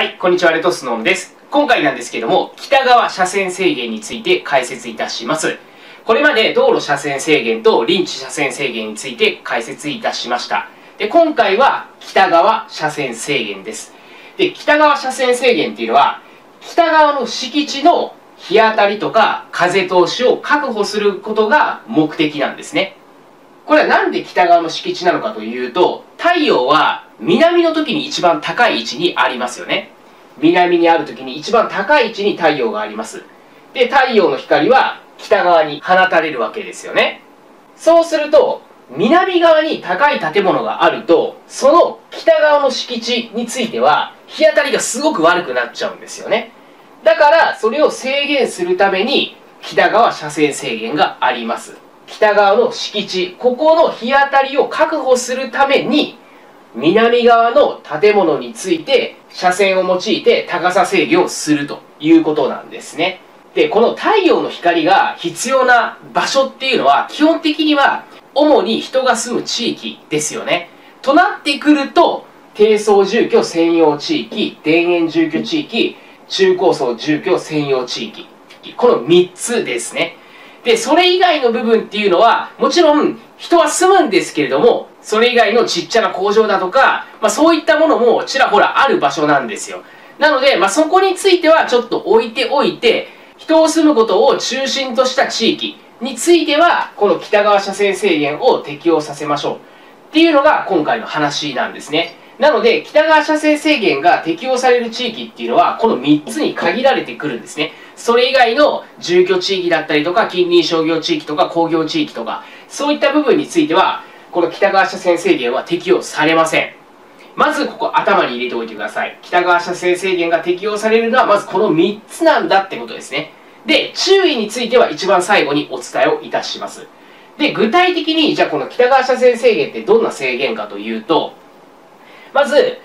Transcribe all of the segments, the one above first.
い、こんにちは、レトスノームです。今回なんですけども、北側車線制限について解説いたします。これまで道路車線制限と臨地車線制限について解説いたしました。で、今回は北側車線制限です。で、北側車線制限っていうのは、北側の敷地の日当たりとか風通しを確保することが目的なんですね。これはなんで北側の敷地なのかというと、太陽は南の時に一番高い位置にありますよね。南にある時に一番高い位置に太陽があります。で、太陽の光は北側に放たれるわけですよね。そうすると、南側に高い建物があると、その北側の敷地については日当たりがすごく悪くなっちゃうんですよね。だから、それを制限するために北側車線制限があります。北側の敷地、ここの日当たりを確保するために、南側の建物について車線を用いて高さ制御をするということなんですね。で、この太陽の光が必要な場所っていうのは、基本的には主に人が住む地域ですよね。となってくると、低層住居専用地域、田園住居地域、中高層住居専用地域。この3つですね。で、それ以外の部分っていうのは、もちろん人は住むんですけれども、それ以外のちっちゃな工場だとか、そういったものもちらほらある場所なんですよ。なので、そこについてはちょっと置いておいて、人を住むことを中心とした地域については、この北側車線制限を適用させましょう。っていうのが今回の話なんですね。なので、北側車線制限が適用される地域っていうのは、この3つに限られてくるんですね。それ以外の住居地域だったりとか、近隣商業地域とか、工業地域とか、そういった部分については、この北側車線制限は適用されません。まずここ頭に入れておいてください。北側車線制限が適用されるのは、まずこの3つなんだってことですね。で、注意については一番最後にお伝えをいたします。で、具体的に、じゃあこの北側車線制限ってどんな制限かというと、まず、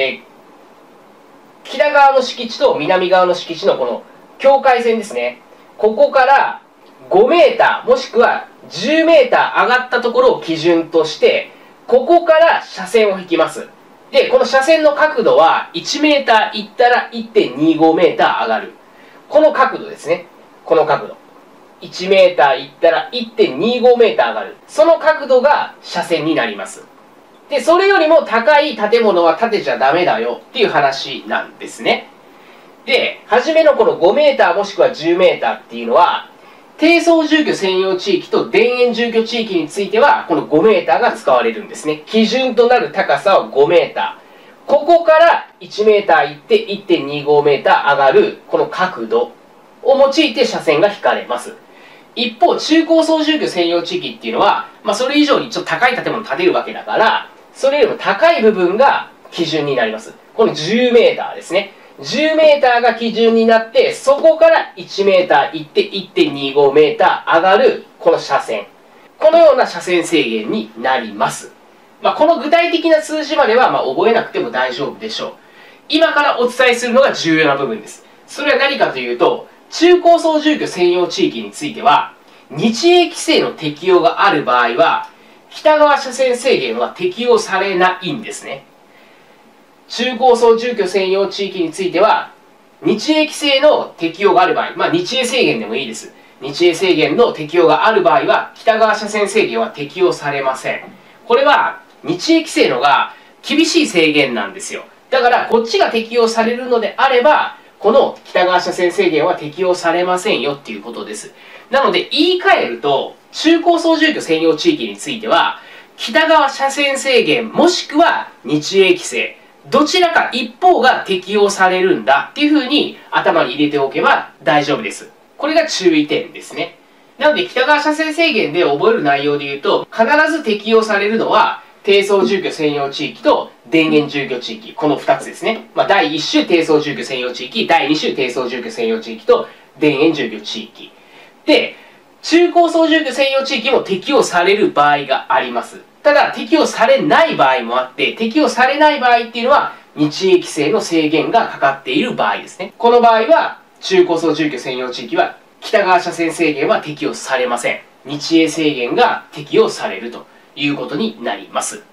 北側の敷地と南側の敷地のこの境界線ですね。ここから5メーターもしくは10メーター上がったところを基準として、ここから車線を引きます。で、この車線の角度は1メーターいったら 1.25 メーター上がる。この角度ですね。この角度。1メーターいったら 1.25 メーター上がる。その角度が車線になります。で、それよりも高い建物は建てちゃダメだよっていう話なんですね。で、初めのこの5メーターもしくは10メーターっていうのは、低層住居専用地域と田園住居地域については、この5メーターが使われるんですね。基準となる高さは5メーター。ここから1メーター行って1.25メーター上がる、この角度を用いて車線が引かれます。一方、中高層住居専用地域っていうのは、それ以上にちょっと高い建物を建てるわけだから、それよりも高い部分が基準になります。この10メーターですね。10メーターが基準になって、そこから1メーター行って1.25メーター上がる、この車線。このような車線制限になります。この具体的な数字までは覚えなくても大丈夫でしょう。今からお伝えするのが重要な部分です。それは何かというと、中高層住居専用地域については、日営規制の適用がある場合は、北側車線制限は適用されないんですね。中高層住居専用地域については、日営規制の適用がある場合、日営制限でもいいです。日営制限の適用がある場合は、北側車線制限は適用されません。これは、日営規制のが厳しい制限なんですよ。だから、こっちが適用されるのであれば、この北側車線制限は適用されませんよっていうことです。なので、言い換えると、中高層住居専用地域については、北側車線制限もしくは日営規制、どちらか一方が適用されるんだっていうふうに頭に入れておけば大丈夫です。これが注意点ですね。なので、北側車線制限で覚える内容で言うと、必ず適用されるのは、低層住居専用地域と田園住居地域、この2つですね。第1種低層住居専用地域、第2種低層住居専用地域と田園住居地域。で、中高層住居専用地域も適用される場合があります。ただ、適用されない場合もあって、適用されない場合っていうのは、日営規制の制限がかかっている場合ですね。この場合は、中高層住居専用地域は、北側車線制限は適用されません。日営制限が適用されるということになります。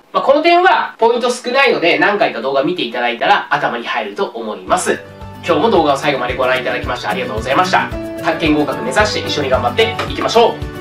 この点はポイント少ないので何回か動画見ていただいたら頭に入ると思います。今日も動画を最後までご覧いただきましてありがとうございました。宅建合格目指して一緒に頑張っていきましょう。